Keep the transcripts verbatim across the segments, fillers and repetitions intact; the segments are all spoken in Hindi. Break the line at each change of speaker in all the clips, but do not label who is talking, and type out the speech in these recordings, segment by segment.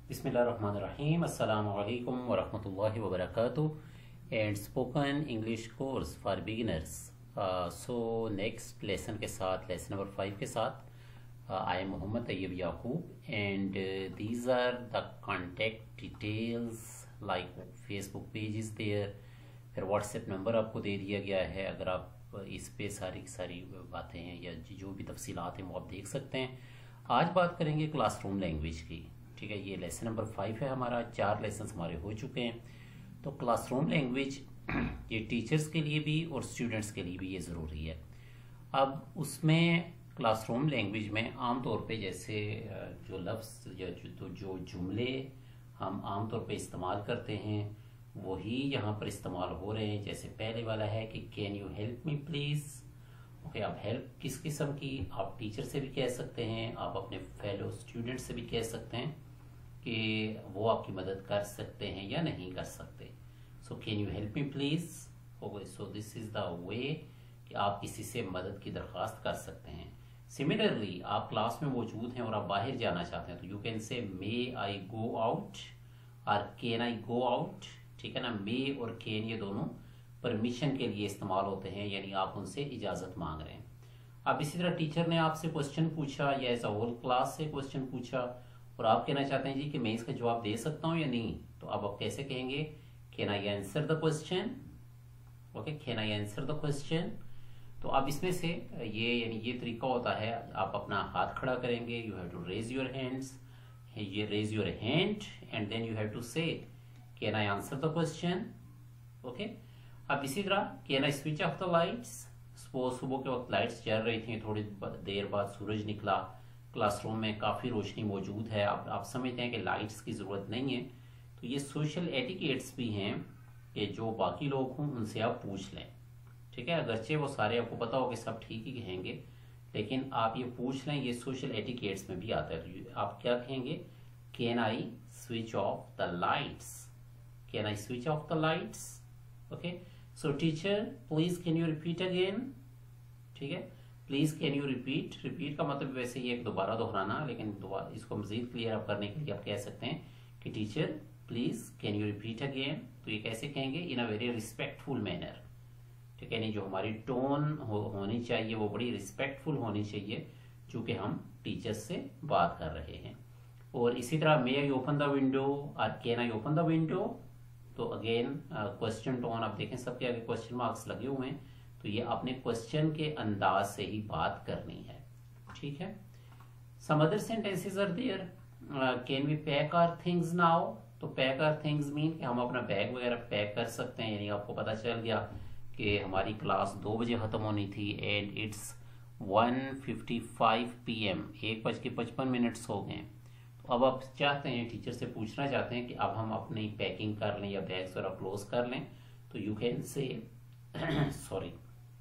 बिस्मिल्लाहिर्रहमानिर्रहीम अस्सलामु अलैकुम वरहमतुल्लाहि वबरकातुहू and spoken English course for beginners. So next lesson के साथ लेसन नंबर फाइव के साथ I am Mohammad Tayyab Yaqoob and these are the contact details like Facebook page is there, फिर व्हाट्सएप नंबर आपको दे दिया गया है। अगर आप इस पे सारी सारी बातें हैं या जो भी तफसीलात हैं वो आप देख सकते हैं। आज बात करेंगे क्लासरूम लैंग्वेज की, ठीक है। ये लेसन नंबर फाइव है हमारा, चार लेसन हमारे हो चुके हैं। तो क्लासरूम लैंग्वेज ये टीचर्स के लिए भी और स्टूडेंट्स के लिए भी ये ज़रूरी है। अब उसमें क्लासरूम लैंग्वेज में आम तौर पे जैसे जो लफ्ज़ या जो, तो जो जुमले हम आम तौर पे इस्तेमाल करते हैं वही यहाँ पर इस्तेमाल हो रहे हैं। जैसे पहले वाला है कि can you help me please. Okay, आप हेल्प किस किस्म की, आप टीचर से भी कह सकते हैं, आप अपने फेलो स्टूडेंट से भी कह सकते हैं कि वो आपकी मदद कर सकते हैं या नहीं कर सकते। So can you help me please. Okay, so this is the way कि आप किसी से मदद की दरख्वास्त कर सकते हैं। सिमिलरली आप क्लास में मौजूद हैं और आप बाहर जाना चाहते हैं तो you can say may I go out और कैन आई गो आउट, ठीक है ना। मे और कैन ये दोनों परमिशन के लिए इस्तेमाल होते हैं, यानी आप उनसे इजाज़त मांग रहे हैं। अब इसी तरह टीचर ने आपसे क्वेश्चन पूछा या एज अ होल क्लास से क्वेश्चन पूछा और आप कहना चाहते हैं जी कि मैं इसका जवाब दे सकता हूँ या नहीं, तो अब आप कैसे कहेंगे can I answer the question. Okay, can I answer the question. तो अब इसमें से ये यानी ये तरीका होता है, आप अपना हाथ खड़ा करेंगे, you have to raise your hands, ये raise your hand and then you have to say can I answer the question. Okay, अब इसी तरह can I switch off the lights. Suppose सुबह के वक्त लाइट्स जल रही थी, थोड़ी देर बाद सूरज निकला, क्लासरूम में काफ़ी रोशनी मौजूद है, आप आप समझते हैं कि लाइट्स की ज़रूरत नहीं है, तो ये सोशल एटिकेट्स भी हैं कि जो बाकी लोग हों उनसे आप पूछ लें, ठीक है। अगरचे वो सारे आपको पता हो कि सब ठीक ही कहेंगे, लेकिन आप ये पूछ लें, ये सोशल एटिकेट्स में भी आता है। तो आप क्या कहेंगे can I switch off the lights, can I switch off the lights. Okay, so teacher please can you repeat again, ठीक है। Please can you repeat, repeat का मतलब वैसे ये दोबारा दोहराना, लेकिन दोबारा इसको मजीद क्लियर अप करने के लिए आप कह सकते हैं कि teacher please can you repeat again. तो ये कैसे कहेंगे in a very respectful manner, ठीक है। नहीं, जो हमारी टोन हो, होनी चाहिए वो बड़ी रिस्पेक्टफुल होनी चाहिए चूंकि हम टीचर्स से बात कर रहे हैं। और इसी तरह may I open the window और can I open the window. तो अगेन क्वेश्चन टोन आप देखें सबके आगे क्वेश्चन मार्क्स लगे हुए हैं, तो ये आपने क्वेश्चन के अंदाज से ही बात करनी है, ठीक है। Some other sentences are there, can we pack our things now. तो पैक आवर थिंग्स मीन कि हम अपना बैग वगैरह पैक कर सकते हैं, यानी आपको पता चल गया कि हमारी क्लास दो बजे ख़त्म होनी थी and it's one fifty five P M, एक बज के पचपन मिनट्स हो गए। तो अब आप चाहते हैं, टीचर से पूछना चाहते हैं कि अब हम अपनी पैकिंग कर लें या बैग्स वगैरह क्लोज कर लें, तो you can say sorry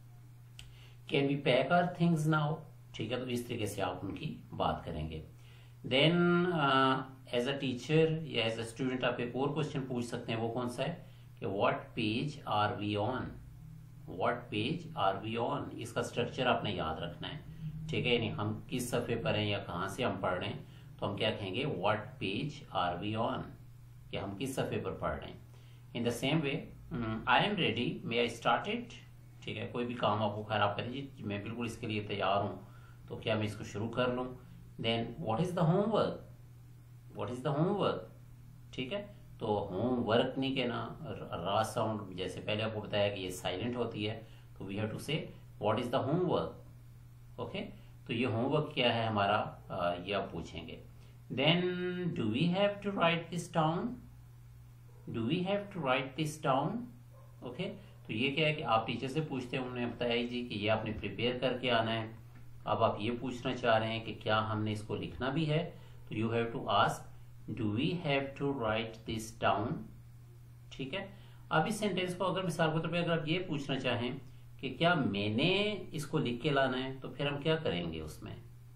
can we pack our things now, ठीक है। तो इस तरीके से आप उनकी बात करेंगे। देन एज अ टीचर या एज अ स्टूडेंट आप एक और क्वेश्चन पूछ सकते हैं, वो कौन सा है कि what page are we on, what page are we on. इसका स्ट्रक्चर आपने याद रखना है, ठीक है। यानी हम किस सफ़े पर हैं या कहाँ से हम पढ़ रहे हैं, तो हम क्या कहेंगे what page are we on, कि हम किस सफ़े पर पढ़ रहे हैं। In the same way I am ready may I start it, ठीक है। कोई भी काम आपको खैर आप करें जी मैं बिल्कुल इसके लिए तैयार हूँ, तो क्या मैं इसको शुरू कर लूँ। Then what is the homework, what is the homework, ठीक है। तो होमवर्क नहीं कहना, रा साउंड जैसे पहले आपको बताया कि ये साइलेंट होती है, तो we have to say what is the homework. Okay, तो ये होमवर्क क्या है हमारा, आ, ये आप पूछेंगे। Then do we have to write this down, do we have to write this down. Okay, तो ये क्या है कि आप टीचर से पूछते हैं, उन्होंने बताया जी कि ये आपने प्रिपेयर करके आना है। अब आप ये पूछना चाह रहे हैं कि क्या हमने इसको लिखना भी है, तो you have to ask do we have to write this down, ठीक है। अब इस सेंटेंस को अगर मिसाल के तौर पर अगर आप ये पूछना चाहें कि क्या मैंने इसको लिख के लाना है, तो फिर हम क्या करेंगे उसमें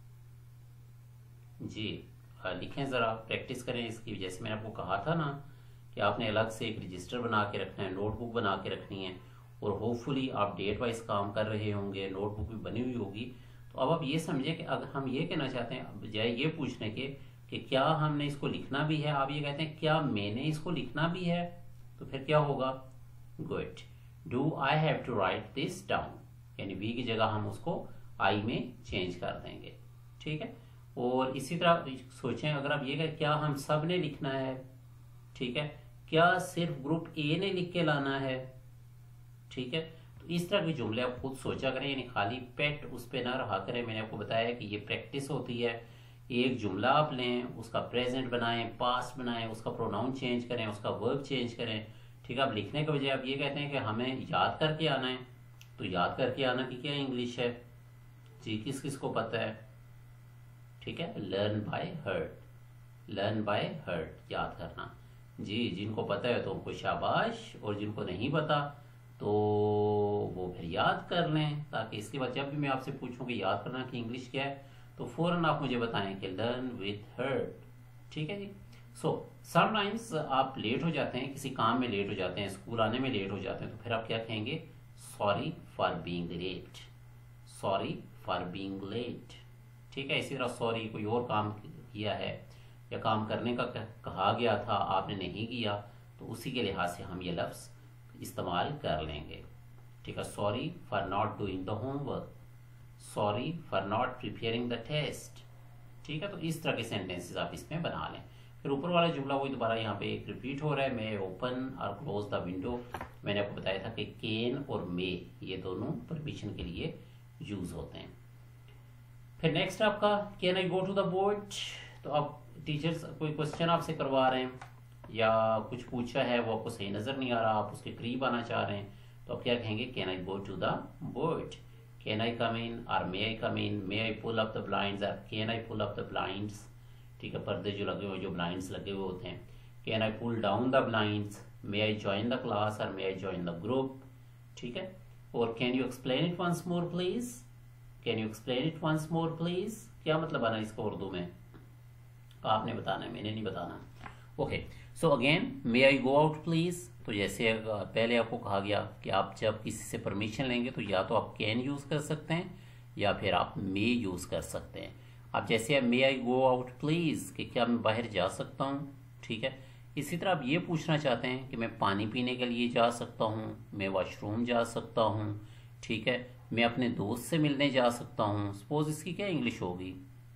जी, लिखें ज़रा, प्रैक्टिस करें इसकी। जैसे मैंने आपको कहा था ना कि आपने अलग से एक रजिस्टर बना के रखना है, नोटबुक बना के रखनी है, और होपफुली आप डेट वाइज काम कर रहे होंगे, नोटबुक भी बनी हुई होगी। तो अब आप ये समझे कि अगर हम ये कहना चाहते हैं बजाय ये पूछने के कि क्या हमने इसको लिखना भी है। आप ये कहते हैं क्या मैंने इसको लिखना भी है, तो फिर क्या होगा, good, do I have to write this down, यानी वी की जगह हम उसको आई में चेंज कर देंगे। ठीक है, और इसी तरह सोचें अगर आप ये कहें क्या हम सब ने लिखना है, ठीक है, क्या सिर्फ ग्रुप ए ने लिख के लाना है। ठीक है, तो इस तरह के जुमले आप खुद सोचा करें, यानी खाली पेट उस पर ना रहा करें। मैंने आपको बताया कि ये प्रैक्टिस होती है। एक जुमला आप लें, उसका प्रेजेंट बनाएं, पास्ट बनाएं, उसका प्रोनाउन चेंज करें, उसका वर्ब चेंज करें। ठीक है, आप लिखने के बजाय आप ये कहते हैं कि हमें याद करके आना है, तो याद करके आना की क्या इंग्लिश है जी, किस किस को पता है। ठीक है, learn by heart, learn by heart, याद करना जी। जिनको पता है तो उनको शाबाश, और जिनको नहीं पता तो वो फिर याद कर लें, ताकि इसके बाद जब भी मैं आपसे पूछूं कि याद करना की इंग्लिश क्या है तो फौरन आप मुझे बताएं कि लर्न विथ हर्ट। ठीक है जी। सो समटाइम्स आप लेट हो जाते हैं, किसी काम में लेट हो जाते हैं, स्कूल आने में लेट हो जाते हैं, तो फिर आप क्या कहेंगे, sorry for being late, sorry for being late. ठीक है, इसी तरह सॉरी कोई और काम किया है या काम करने का कहा गया था आपने नहीं किया, तो उसी के लिहाज से हम ये लफ्ज़ इस्तेमाल कर लेंगे। ठीक है, sorry for not doing the homework, sorry for not preparing the test. ठीक है, तो इस तरह के सेंटेंसेस आप इसमें बना लें। फिर ऊपर वाला जुमला वही दोबारा यहाँ पे एक रिपीट हो रहा है, मे ओपन और क्लोज द विंडो। मैंने आपको बताया था कि कैन और मे ये दोनों परमिशन के लिए यूज होते हैं। फिर नेक्स्ट आपका can I go to the board. तो आप टीचर्स कोई क्वेश्चन आपसे करवा रहे हैं या कुछ पूछा है वो आपको सही नजर नहीं आ रहा, आप उसके करीब आना चाह रहे हैं, तो आप क्या कहेंगे, can I go to the board, can I come in और may I come in, may I pull up the blinds और can I pull up the blinds. ठीक है, पर्दे जो लगे हुए, जो ब्लाइंड्स लगे हुए होते हैं, can I pull down the blinds, may I join the class और may I join the group. ठीक है, और can you explain it once more please, can you explain it once more please, क्या मतलब आना इसका उर्दू में, आपने बताना है, मैंने नहीं बताना। Okay, so again may I go out please. तो जैसे पहले आपको कहा गया कि आप जब किसी से परमिशन लेंगे तो या तो आप कैन यूज कर सकते हैं या फिर आप मे यूज कर सकते हैं। अब जैसे मे आई गो आउट प्लीज कि क्या मैं बाहर जा सकता हूँ। ठीक है, इसी तरह आप ये पूछना चाहते हैं कि मैं पानी पीने के लिए जा सकता हूँ, मैं वॉशरूम जा सकता हूँ। ठीक है, मैं अपने दोस्त से मिलने जा सकता हूँ। सपोज इसकी क्या इंग्लिश होगी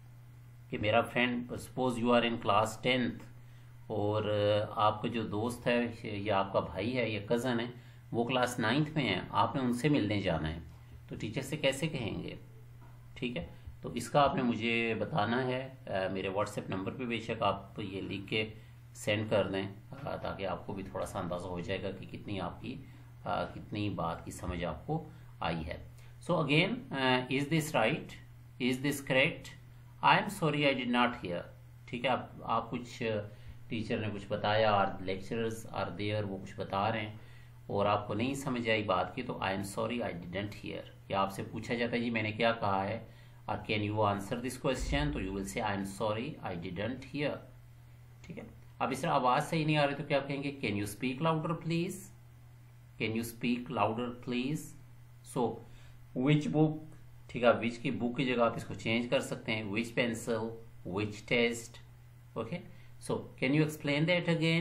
कि मेरा friend, suppose you are in class tenth और आपका जो दोस्त है या आपका भाई है या कज़न है वो क्लास नाइन्थ में है, आपने उनसे मिलने जाना है, तो टीचर से कैसे कहेंगे। ठीक है, तो इसका आपने मुझे बताना है। आ, मेरे व्हाट्सएप नंबर पे बेशक आप ये लिख के सेंड कर दें, आ, ताकि आपको भी थोड़ा सा अंदाज़ा हो जाएगा कि कितनी आपकी आ, कितनी बात की समझ आपको आई है। So again, is this right, is this correct, I am sorry I did not hear. ठीक है, आप, आप कुछ टीचर ने कुछ बताया और लेक्चरर्स आर देयर, वो कुछ बता रहे हैं और आपको नहीं समझ आई बात की, तो I am sorry I didn't hear. या आपसे पूछा जाता है जी मैंने क्या कहा है और can you answer this question, तो you will say I am sorry I didn't hear. ठीक है, अब इस तरह आवाज़ सही नहीं आ रही तो क्या कहेंगे, can you speak louder please, can you speak louder please. So which book, ठीक है, विच की बुक की जगह आप इसको चेंज कर सकते हैं, which pencil, which test. Okay, so can you explain that again,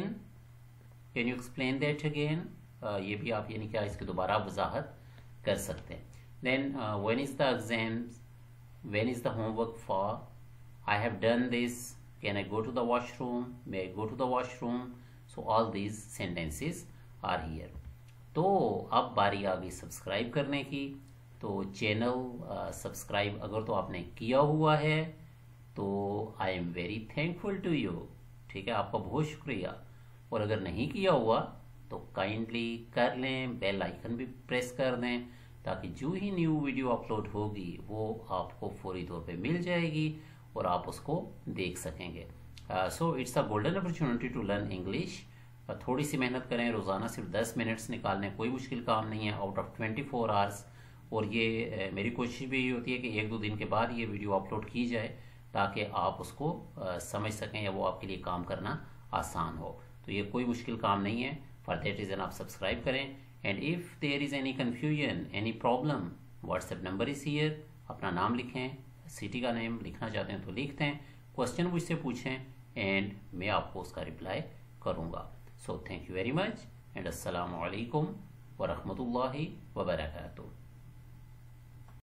can you explain that again, ये भी आप यानी क्या इसकी दोबारा वजाहत कर सकते हैं। Then when is the exams, when is the homework for, I have done this, can I go to the washroom, may I go to the washroom. So all these sentences are here. तो अब बारी आ गई सब्सक्राइब करने की। तो चैनल सब्सक्राइब अगर तो आपने किया हुआ है तो I am very thankful to you. ठीक है, आपका बहुत शुक्रिया, और अगर नहीं किया हुआ तो काइंडली कर लें, बेल आइकन भी प्रेस कर दें, ताकि जो ही न्यू वीडियो अपलोड होगी वो आपको फौरी तौर पे मिल जाएगी और आप उसको देख सकेंगे। So it's a golden opportunity to learn English. थोड़ी सी मेहनत करें, रोज़ाना सिर्फ दस मिनट्स निकालने, कोई मुश्किल काम नहीं है, out of twenty four hours. और ये मेरी कोशिश भी ये होती है कि एक दो दिन के बाद ये वीडियो अपलोड की जाए ताकि आप उसको आ, समझ सकें या वो आपके लिए काम करना आसान हो। तो ये कोई मुश्किल काम नहीं है। फॉर दैट रीज़न आप सब्सक्राइब करें। And if there is any confusion, any problem, WhatsApp number is here. अपना नाम लिखें, सिटी का नेम लिखना चाहते हैं तो लिखते हैं, क्वेश्चन मुझसे पूछें एंड मैं आपको उसका रिप्लाई करूँगा। So thank you very much and अस्सलामु अलैकुम व रहमतुल्लाहि व बरकातुहू।